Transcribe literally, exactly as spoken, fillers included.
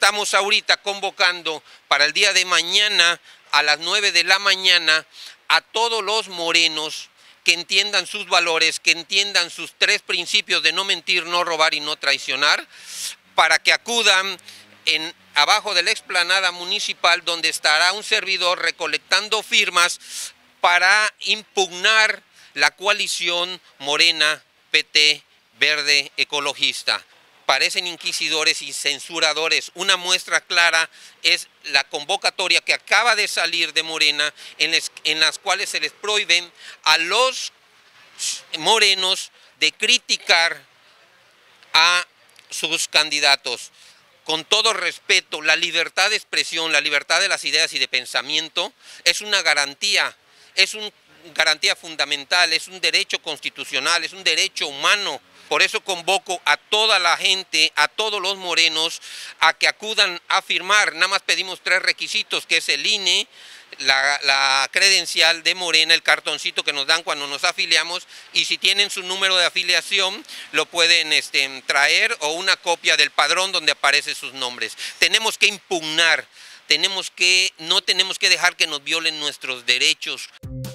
estamos ahorita convocando para el día de mañana a las nueve de la mañana a todos los morenos que entiendan sus valores, que entiendan sus tres principios de no mentir, no robar y no traicionar, para que acudan en, abajo de la explanada municipal, donde estará un servidor recolectando firmas para impugnar la coalición Morena, P T, Verde, Ecologista. Parecen inquisidores y censuradores. Una muestra clara es la convocatoria que acaba de salir de Morena, en, les, en las cuales se les prohíben a los morenos de criticar a sus candidatos. Con todo respeto, la libertad de expresión, la libertad de las ideas y de pensamiento es una garantía, es una garantía fundamental, es un derecho constitucional, es un derecho humano. Por eso convoco a toda la gente, a todos los morenos, a que acudan a firmar. Nada más pedimos tres requisitos, que es el I N E, la, la credencial de Morena, el cartoncito que nos dan cuando nos afiliamos, y si tienen su número de afiliación, lo pueden este, traer, o una copia del padrón donde aparecen sus nombres. Tenemos que impugnar, tenemos que, no tenemos que dejar que nos violen nuestros derechos.